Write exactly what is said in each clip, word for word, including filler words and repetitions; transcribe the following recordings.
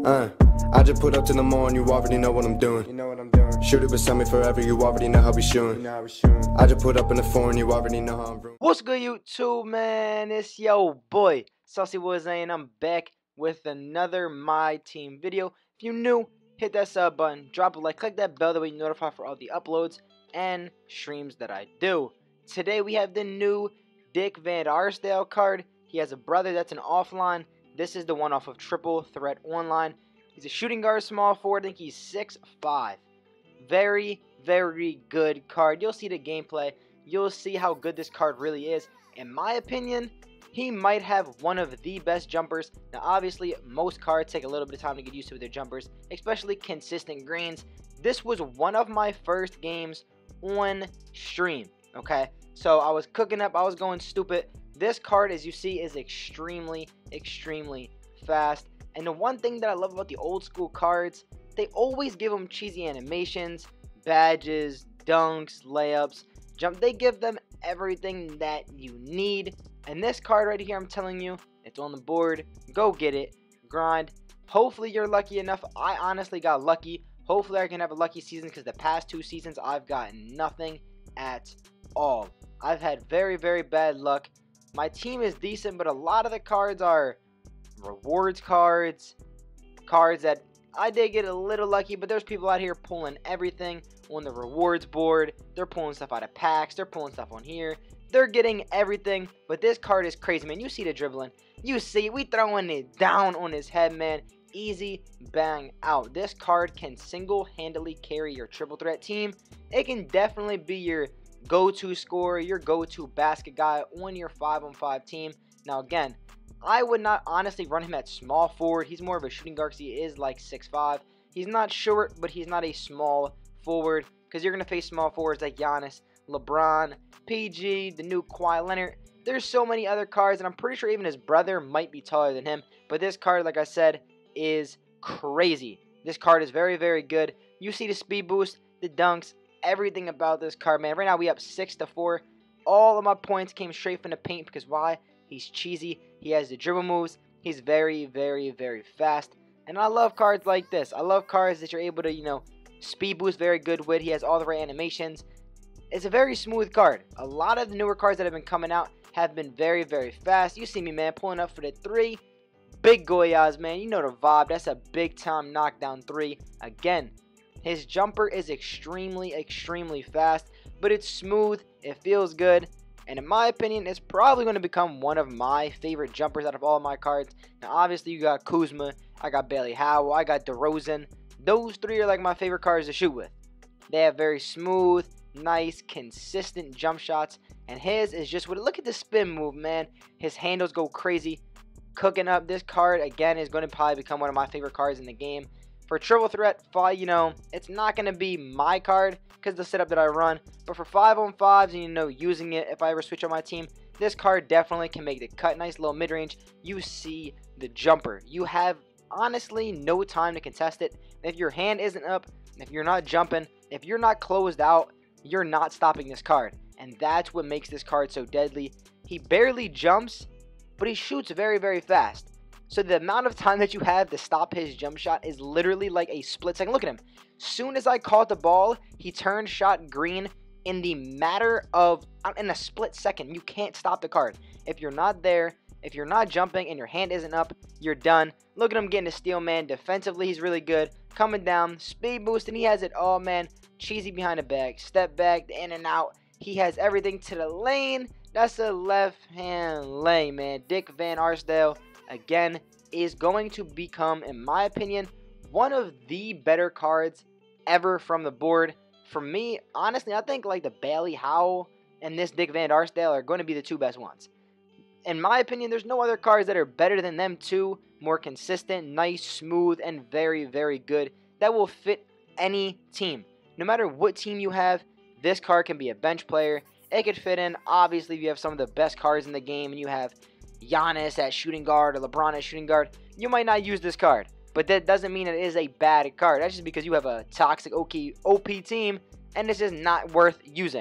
Uh, I just put up to the mall and you already know what I'm doing. You know what I'm doing. Shoot it beside me forever, you already know how we shooting. You know how we shooting. I just put up in the foreign, you already know how I'm room. What's good, YouTube, man? It's yo boy, Saucy Woods, and I'm back with another My Team video. If you're new, hit that sub button, drop a like, click that bell that way you're notified for all the uploads and streams that I do. Today we have the new Dick Van Arsdale card. He has a brother that's an offline. This is the one off of Triple Threat Online. He's a shooting guard, small forward. I think he's six five. Very, very good card. You'll see the gameplay. You'll see how good this card really is. In my opinion, he might have one of the best jumpers. Now, obviously, most cards take a little bit of time to get used to their jumpers, especially consistent greens. This was one of my first games on stream, okay? So I was cooking up. I was going stupid. This card, as you see, is extremely, extremely fast. And the one thing that I love about the old school cards, they always give them cheesy animations, badges, dunks, layups, jump. They give them everything that you need. And this card right here, I'm telling you, it's on the board. Go get it. Grind. Hopefully you're lucky enough. I honestly got lucky. Hopefully I can have a lucky season, because the past two seasons I've gotten nothing at all. I've had very, very bad luck. My team is decent, but a lot of the cards are rewards cards, cards that I did get a little lucky, but there's people out here pulling everything on the rewards board. They're pulling stuff out of packs. They're pulling stuff on here. They're getting everything, but this card is crazy, man. You see the dribbling. You see, we throwing it down on his head, man. Easy, bang, out. This card can single-handedly carry your triple threat team. It can definitely be your go-to scorer, your go-to basket guy on your five on five team. Now, again, I would not honestly run him at small forward. He's more of a shooting guard, because he is like six five. He's not short, but he's not a small forward, because you're going to face small forwards like Giannis, LeBron, P G, the new Kawhi Leonard. There's so many other cards, and I'm pretty sure even his brother might be taller than him. But this card, like I said, is crazy. This card is very, very good. You see the speed boost, the dunks, everything about this card, man. Right now we up six to four. All of my points came straight from the paint, because why? He's cheesy. He has the dribble moves. He's very, very, very fast. And I love cards like this. I love cards that you're able to, you know, speed boost very good with. He has all the right animations. It's a very smooth card. A lot of the newer cards that have been coming out have been very, very fast. You see me, man, pulling up for the three. Big Goyas, man. You know the vibe. That's a big-time knockdown three. Again, his jumper is extremely, extremely fast, but it's smooth. It feels good. And in my opinion, it's probably going to become one of my favorite jumpers out of all of my cards. Now, obviously, you got Kuzma. I got Bailey Howell. I got DeRozan. Those three are like my favorite cards to shoot with. They have very smooth, nice, consistent jump shots. And his is just, look at the spin move, man. His handles go crazy. Cooking up. This card, again, is going to probably become one of my favorite cards in the game. For triple threat, you know, it's not going to be my card because of the setup that I run. But for five on fives and, you know, using it if I ever switch on my team, this card definitely can make the cut. Nice little mid-range. You see the jumper. You have, honestly, no time to contest it. If your hand isn't up, if you're not jumping, if you're not closed out, you're not stopping this card. And that's what makes this card so deadly. He barely jumps, but he shoots very, very fast. So the amount of time that you have to stop his jump shot is literally like a split second. Look at him. Soon as I caught the ball, he turned shot green in the matter of, in a split second. You can't stop the card. If you're not there, if you're not jumping and your hand isn't up, you're done. Look at him getting a steal, man. Defensively, he's really good. Coming down, speed boost, and he has it all, man. Cheesy behind the back, step back, in and out. He has everything to the lane. That's a left-hand lane, man. Dick Van Arsdale, again, is going to become, in my opinion, one of the better cards ever from the board. For me, honestly, I think like the Bailey Howell and this Dick Van Arsdale are going to be the two best ones. In my opinion, there's no other cards that are better than them two. More consistent, nice, smooth, and very, very good. That will fit any team. No matter what team you have, this card can be a bench player. It could fit in, obviously, if you have some of the best cards in the game and you have Giannis at shooting guard or LeBron at shooting guard, you might not use this card. But that doesn't mean it is a bad card. That's just because you have a toxic O P team and it's just not worth using.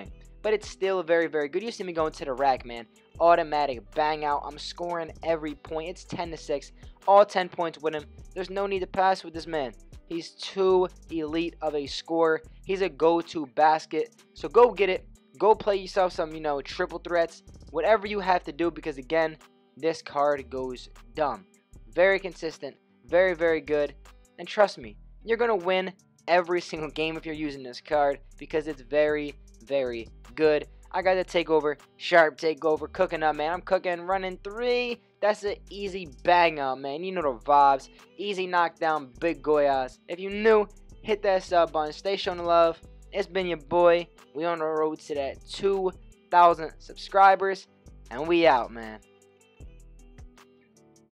but it's still very, very good. You see me going to the rack, man. Automatic bang out. I'm scoring every point. It's ten to six. All ten points with him. There's no need to pass with this man. He's too elite of a scorer. He's a go-to basket. So go get it. Go play yourself some, you know, triple threats. Whatever you have to do, because, again, this card goes dumb. Very consistent. Very, very good. And trust me, you're going to win every single game if you're using this card, because it's very, very good. I got the takeover, sharp takeover, cooking up, man. I'm cooking, running three. That's an easy bang up, man. You know the vibes. Easy knockdown, big Goyas. If you new, hit that sub button. Stay showing the love. It's been your boy. We on the road to that two thousand subscribers, and we out, man.